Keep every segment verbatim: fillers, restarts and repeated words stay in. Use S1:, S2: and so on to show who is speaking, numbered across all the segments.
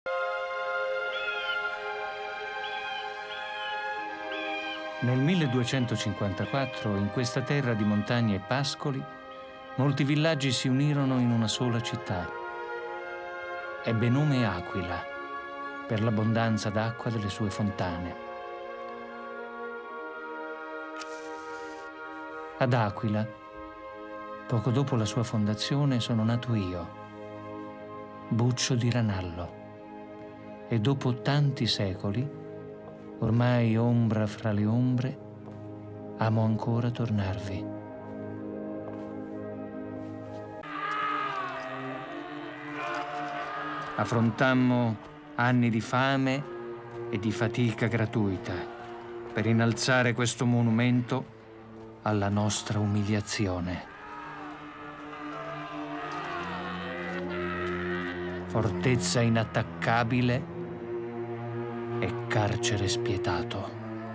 S1: Nel milleduecentocinquantaquattro, in questa terra di montagne e pascoli, molti villaggi si unirono in una sola città. Ebbe nome Aquila, per l'abbondanza d'acqua delle sue fontane. Ad Aquila, poco dopo la sua fondazione, sono nato io, Buccio di Ranallo, e dopo tanti secoli, ormai ombra fra le ombre, amo ancora tornarvi. Affrontammo anni di fame e di fatica gratuita per innalzare questo monumento alla nostra umiliazione. Fortezza inattaccabile e carcere spietato.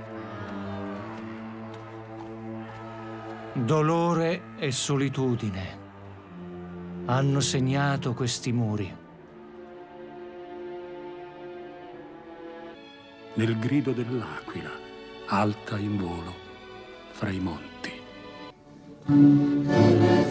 S1: Dolore e solitudine hanno segnato questi muri.
S2: Nel grido dell'aquila, alta in volo fra i monti.